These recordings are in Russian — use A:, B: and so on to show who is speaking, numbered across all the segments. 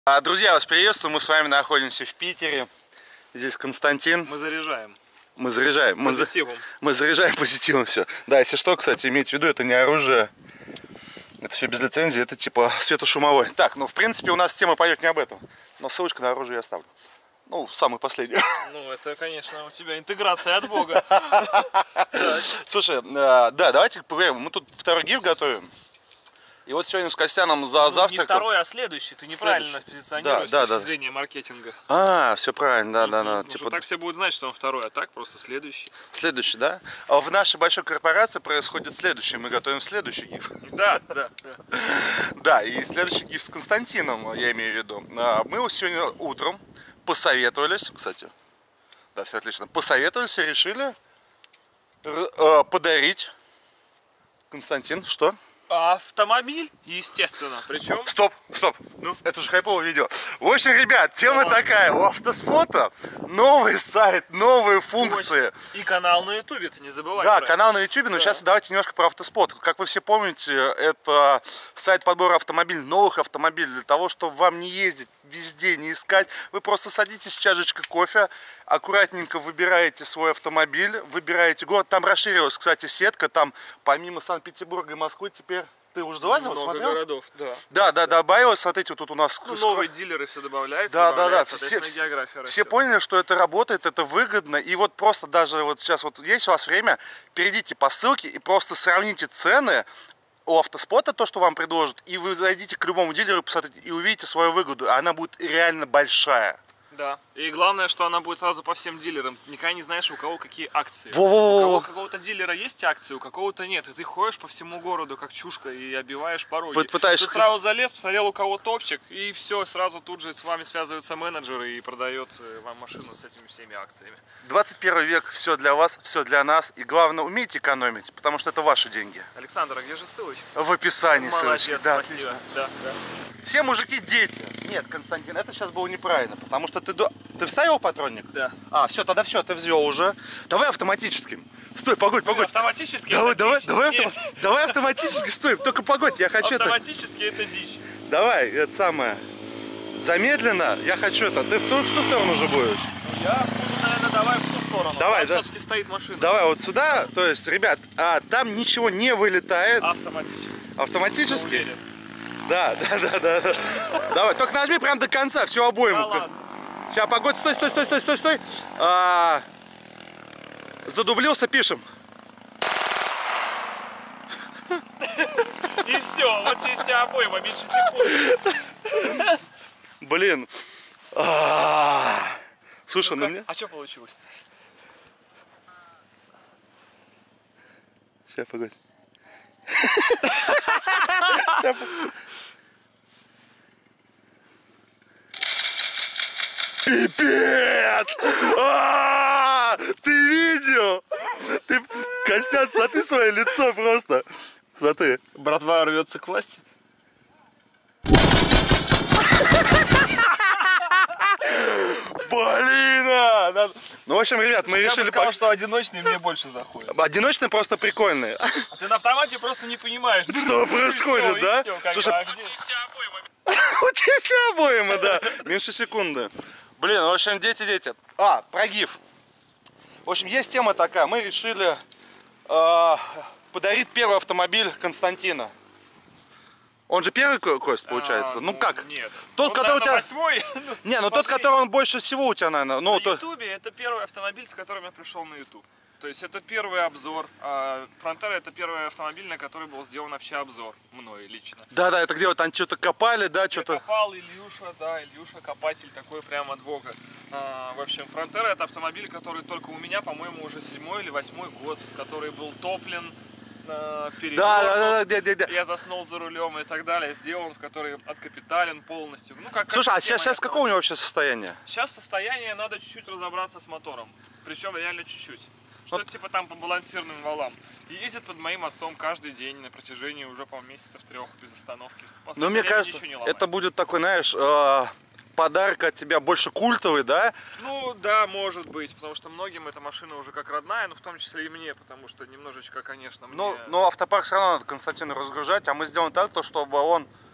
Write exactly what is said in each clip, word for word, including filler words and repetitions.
A: Друзья, вас приветствую, мы с вами находимся в Питере. Здесь Константин.
B: Мы заряжаем.
A: Мы заряжаем.
B: Позитивом.
A: Мы, мы заряжаем позитивом все. Да, если что, кстати, имейте в виду, это не оружие. Это все без лицензии, это типа светошумовой. Так, ну в принципе у нас тема пойдет не об этом. Но ссылочку на оружие я оставлю. Ну, самый последний.
B: Ну, это, конечно, у тебя интеграция от Бога.
A: Слушай, да, давайте поговорим. Мы тут второй гиф готовим. И вот сегодня с Костяном за
B: ну,
A: завтраком...
B: Не второй, а следующий. Ты неправильно позиционируешь
A: да,
B: с
A: да,
B: точки
A: да.
B: зрения маркетинга.
A: А, все правильно, да, да, да.
B: Ну, типа... так все будут знать, что он второй, а так просто следующий.
A: Следующий, да? А в нашей большой корпорации происходит следующее. Мы готовим следующий гиф.
B: Да, да, да.
A: Да, и следующий гиф с Константином, я имею в виду. Мы сегодня утром посоветовались, кстати, да, все отлично, посоветовались и решили подарить... Константин, что?
B: Автомобиль, естественно, причем...
A: Стоп, стоп, ну это же хайповое видео. В общем, ребят, тема ага. такая, у Автоспота новый сайт, новые функции.
B: И канал на ютубе, ты не забывай.
A: Да, канал на ютубе, но да. Сейчас давайте немножко про Автоспот. Как вы все помните, это сайт подбора автомобилей, новых автомобилей, для того, чтобы вам не ездить везде, не искать. Вы просто садитесь с чашечкой кофе, аккуратненько выбираете свой автомобиль, выбираете город. Там расширилась, кстати, сетка, там помимо Санкт-Петербурга и Москвы теперь... Ты уже залазил,
B: много
A: смотрел?
B: городов, да.
A: Да, да, добавилось, смотрите, вот тут у нас...
B: Ну, новые дилеры все добавляются,
A: да, да, да.
B: Все,
A: все поняли, что это работает, это выгодно. И вот просто даже вот сейчас вот есть у вас время, перейдите по ссылке и просто сравните цены у Автоспота, то, что вам предложат, и вы зайдите к любому дилеру, посмотрите, и увидите свою выгоду. Она будет реально большая.
B: Да. И главное, что она будет сразу по всем дилерам. Никогда не знаешь, у кого какие акции.
A: Во-во-во.
B: У кого, у какого-то дилера есть акции, у какого-то нет. И ты ходишь по всему городу, как чушка, и оббиваешь пороги.
A: Пытаешься...
B: Ты сразу залез, посмотрел, у кого топчик, и все, сразу тут же с вами связываются менеджеры и продает вам машину с этими всеми акциями.
A: двадцать первый век, все для вас, все для нас. И главное, умейте экономить, потому что это ваши деньги.
B: Александр, а где же ссылочка?
A: В описании.
B: Молодец,
A: ссылочка. Да,
B: спасибо.
A: отлично.
B: Да, да.
A: Все мужики дети. Нет, Константин, это сейчас было неправильно, потому что ты... До... Ты вставил патронник?
B: Да.
A: А, все, тогда все, ты взвел уже. Давай автоматическим. Стой, погодь, погодь.
B: Автоматически
A: давай,
B: это
A: давай,
B: дичь.
A: давай, авто... давай автоматически, стой, только погодь, я хочу
B: автоматически
A: это...
B: это дичь.
A: Давай, это самое. Замедленно, я хочу это. Ты в ту, в ту сторону уже будешь?
B: Я, наверное, давай в ту сторону.
A: Давай,
B: там
A: да.
B: все-таки стоит машина.
A: Давай вот сюда, то есть, ребят, а, там ничего не вылетает.
B: Автоматически.
A: Автоматически? Да, да, да, да, да. Давай, только нажми прям до конца, всю обойму.
B: Да,
A: сейчас, погодь, стой, стой, стой, стой, стой, стой. А, задублился, пишем.
B: И все, вот тебе вся обойма, меньше секунды.
A: Блин. А, слушай, ну мне...
B: А что получилось?
A: Сейчас, погодь. Пипец! А, ты видел? Ты, Костян, смотри свое лицо просто. Смотри.
B: Братва рвется к власти.
A: Блин! Надо... Ну, в общем, ребят, мы
B: Я
A: решили...
B: бы сказал, что одиночные мне больше заходят.
A: Одиночные просто прикольные.
B: А ты на автомате просто не понимаешь,
A: что происходит,
B: все,
A: да?
B: Все, как
A: Слушай,
B: бы, а где?
A: у тебя все обоимы, да. Меньше секунды. Блин, в общем, дети, дети. А, про гиф. В общем, есть тема такая. Мы решили э, подарить первый автомобиль Константина. Он же первый, Кость, получается? А, ну, ну как?
B: Нет.
A: Тот,
B: он,
A: который
B: наверное,
A: у тебя...
B: восьмой.
A: Не, ну тот, который он больше всего у тебя, наверное. Ну,
B: на
A: то...
B: ютубе это первый автомобиль, с которым я пришел на ютуб. То есть это первый обзор. А Фронтера это первый автомобиль, на который был сделан вообще обзор мной лично.
A: Да, да, это где вот там что-то копали, да, что-то.
B: Копал Ильюша, да, Ильюша копатель такой прямо от бога. А, в общем, Фронтера это автомобиль, который только у меня, по-моему, уже седьмой или восьмой год, который был топлен. Перевернут,
A: да, да, да, да, да.
B: Я заснул за рулем и так далее, сделан, в который откапитален полностью. Ну, как,
A: Слушай,
B: как
A: а сейчас, сейчас какое у него вообще состояние?
B: Сейчас состояние, надо чуть-чуть разобраться с мотором. Причем реально чуть-чуть. Что-то типа там по балансирным валам. И ездит под моим отцом каждый день на протяжении уже, по-моему, месяцев трех без остановки.
A: Ну, мне кажется, это будет такой, знаешь, э, подарок от тебя больше культовый, да?
B: Ну, да, может быть, потому что многим эта машина уже как родная, но в том числе и мне, потому что немножечко, конечно, мне...
A: Ну, но автопарк все равно надо Константину разгружать, а мы сделаем так, то, чтобы он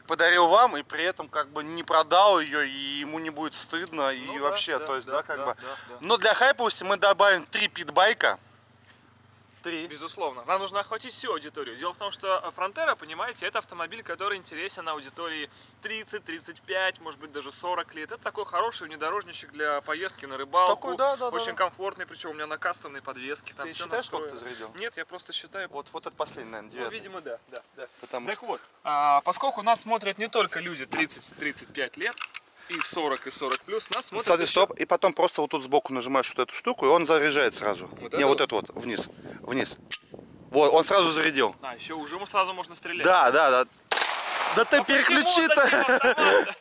A: подарил вам, и при этом как бы не продал ее, и ему не будет стыдно, и
B: Ну,
A: вообще,
B: да,
A: то есть,
B: да,
A: да, как
B: да,
A: бы.
B: да, да.
A: Но для хайповости мы добавим три питбайка. Три.
B: Безусловно. Нам нужно охватить всю аудиторию. Дело в том, что Фронтера, понимаете, это автомобиль, который интересен аудитории тридцать, тридцать пять, может быть даже сорок лет. Это такой хороший внедорожничек для поездки на рыбалку.
A: Такой, да, да,
B: очень
A: да,
B: комфортный, причем у меня на кастомной подвеске. Там
A: Ты
B: все
A: считаешь, сколько
B: настроено.
A: ты зарядил?
B: Нет, я просто считаю.
A: Вот, вот это последний, наверное,
B: Ну,
A: девятый.
B: видимо, да. да, да.
A: Потому
B: Так
A: что...
B: вот, а, поскольку нас смотрят не только люди тридцать тридцать пять лет, и сорок, и сорок плюс, нас смотрят
A: Кстати,
B: еще-
A: стоп, и потом просто вот тут сбоку нажимаешь вот эту штуку, и он заряжает сразу.
B: Вот
A: Не,
B: это
A: вот
B: вот?
A: эту вот, вниз, вниз. Вот, он сразу зарядил.
B: А, еще уже ему сразу можно стрелять.
A: Да, да, да. Да ты
B: А почему?
A: переключи-то.
B: Зачем автомат?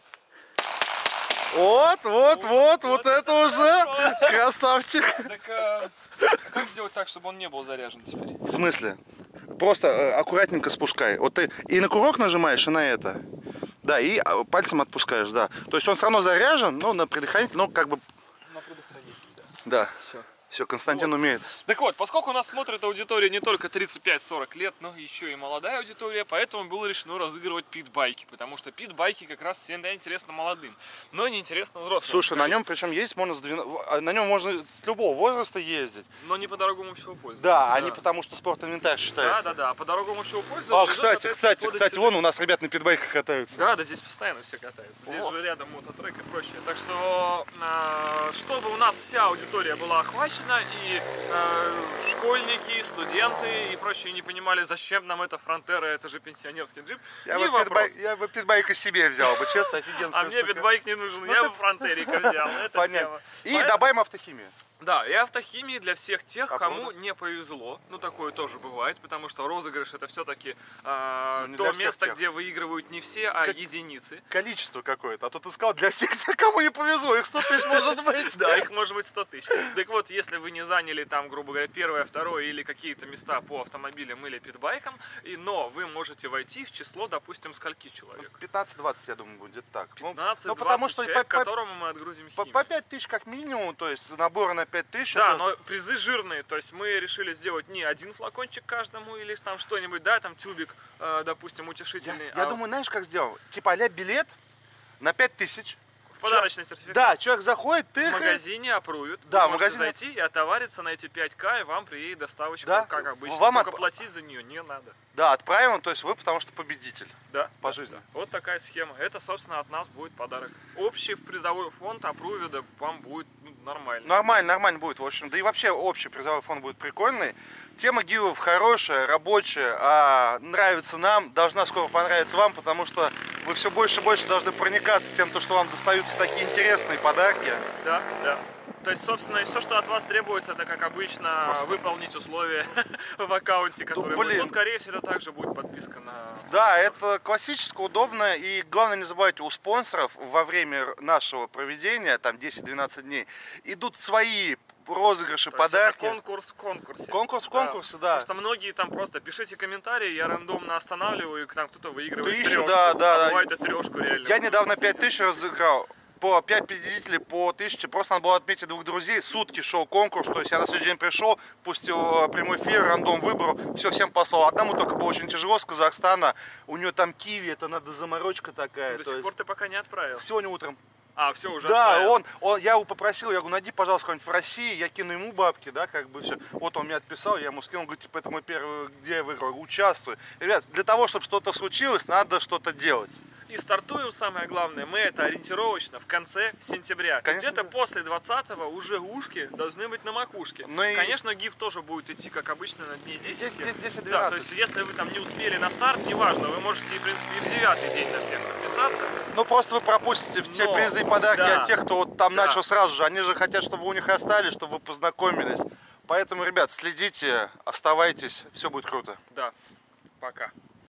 A: Вот, вот, вот, вот
B: вот
A: это
B: это
A: уже
B: хорошо.
A: красавчик.
B: Так а, а как сделать так, чтобы он не был заряжен теперь?
A: В смысле? Просто э, аккуратненько спускай. Вот ты и на курок нажимаешь, и на это. Да, и а, пальцем отпускаешь, да. То есть он все равно заряжен, но на предохранитель, но как бы...
B: На предохранитель, да.
A: Да.
B: Все.
A: Все, Константин умеет.
B: Так вот, поскольку у нас смотрит аудитория не только тридцать пять сорок лет, но еще и молодая аудитория, поэтому было решено разыгрывать пит-байки, потому что пит-байки как раз всегда интересно молодым, но не интересно взрослым.
A: Слушай, на нем причем есть, можно с двенадцати, на нем можно с любого возраста ездить.
B: Но не по дорогам общего пользования.
A: Да, а не потому что спорт-инвентарь
B: Да,
A: считается.
B: да, да, по дорогам общего пользования.
A: А,
B: идут,
A: кстати,
B: соответственно,
A: кстати,
B: по
A: кстати,
B: достижению.
A: вон у нас ребят на питбайках катаются.
B: Да, да, здесь постоянно все катаются. Здесь
A: О.
B: же рядом мототрек и прочее. Так что, э, чтобы у нас вся аудитория была охвачена, и э, школьники, студенты и прочие не понимали, зачем нам эта Фронтера, это же пенсионерский джип,
A: Я
B: не
A: бы,
B: вопрос.
A: питбайк, я бы питбайк и себе взял бы, честно, офигенская
B: А мне
A: штука.
B: битбайк не нужен,
A: Ну
B: я
A: ты-
B: бы Фронтерика взял, это
A: Понятно.
B: тема.
A: И
B: Поэтому-
A: добавим автохимию.
B: Да, и автохимии для всех тех,
A: А
B: кому
A: правда?
B: не повезло. Ну, такое тоже бывает, потому что розыгрыш это все-таки э,
A: Ну, не
B: то
A: для всех
B: место,
A: тех.
B: где выигрывают не все, а
A: Как-
B: единицы.
A: Количество какое-то. А то ты сказал для всех тех, кому не повезло. Их сто тысяч может быть.
B: Да, их может быть сто тысяч. Так вот, если вы не заняли там, грубо говоря, первое, второе или какие-то места по автомобилям или питбайкам, и, но вы можете войти в число, допустим, скольки человек?
A: пятнадцать-двадцать, я думаю, будет так. Ну,
B: пятнадцать
A: ну, потому
B: двадцать
A: что
B: человек,
A: по, по-
B: которому мы отгрузим
A: по-
B: химию.
A: по пять тысяч как минимум, то есть наборы на пять тысяч.
B: Да,
A: это-
B: но призы жирные, то есть мы решили сделать не один флакончик каждому или там что-нибудь, да, там тюбик, э, допустим,
A: Я,
B: утешительный,
A: я
B: а
A: думаю, знаешь, как сделал? Типа а-ля билет на пять тысяч.
B: в подарочный сертификат.
A: Да, человек заходит, ты
B: В магазине опруют,
A: Да,
B: вы
A: в
B: можете
A: магазине-
B: зайти и отовариться на эти пять ка, и вам приедет доставочка,
A: Да,
B: как обычно,
A: вам
B: только
A: от-
B: платить за нее не надо.
A: Да, отправим, то есть вы, потому что победитель
B: Да,
A: по
B: да,
A: жизни.
B: да. Вот такая схема. Это, собственно, от нас будет подарок. Общий призовой фонд опрувида вам будет ну, нормально.
A: Нормально, нормально будет, в общем. Да и вообще общий призовой фонд будет прикольный. Тема гивов хорошая, рабочая, а нравится нам, должна скоро понравиться вам, потому что вы все больше и больше должны проникаться тем, то, что вам достаются такие интересные подарки.
B: Да, да. То есть, собственно, все, что от вас требуется, это, как обычно,
A: Просто.
B: выполнить условия в аккаунте, который будет.
A: блин.
B: Ну, скорее всего, также будет подписка на...
A: Да,
B: спонсоров.
A: это классически, удобно. И главное, не забывайте, у спонсоров во время нашего проведения, там десять-двенадцать дней, идут свои розыгрыши,
B: То есть это
A: подарки.
B: конкурс в конкурсе.
A: Конкурс в конкурсе, да.
B: Потому что многие там просто пишите комментарии, я рандомно останавливаю, и там кто-то выигрывает
A: Тысячу,
B: трешку.
A: да, да,
B: а
A: да.
B: бывает и трешку реально.
A: Я недавно пять тысяч разыграл. По пять победителей по тысяче. Просто надо было отметить двух друзей. Сутки шел конкурс. То есть я на следующий день пришел, пустил прямой эфир, рандом выбрал. Все, всем послал. Одному только было очень тяжело с Казахстана. У нее там киви, это надо заморочка такая.
B: До
A: то
B: сих
A: есть
B: пор ты пока не отправил.
A: сегодня утром.
B: А, все, уже
A: Да,
B: отправил.
A: он, он, я его попросил, я говорю, найди, пожалуйста, кого-нибудь в России, я кину ему бабки, да, как бы все. Вот он мне отписал, я ему скинул, говорит, типа, это мой первый, где я выиграл, участвую. Ребят, для того, чтобы что-то случилось, надо что-то делать.
B: И стартуем, самое главное, мы это ориентировочно в конце сентября. То есть
A: Конец
B: где-то
A: сентября.
B: после двадцатого уже ушки должны быть на макушке.
A: Ну и-
B: Конечно, гиф тоже будет идти, как обычно, на дней десять.
A: десять, десять,
B: Да, то
A: двенадцать.
B: есть если вы там не успели на старт, неважно, вы можете, в принципе, и в девятый день на всех подписаться.
A: Ну, просто вы пропустите все
B: Но,
A: призы и подарки
B: да,
A: от тех, кто вот там
B: да.
A: начал сразу же. Они же хотят, чтобы вы у них остались, чтобы вы познакомились. Поэтому, ребят, следите, оставайтесь, все будет круто.
B: Да, пока.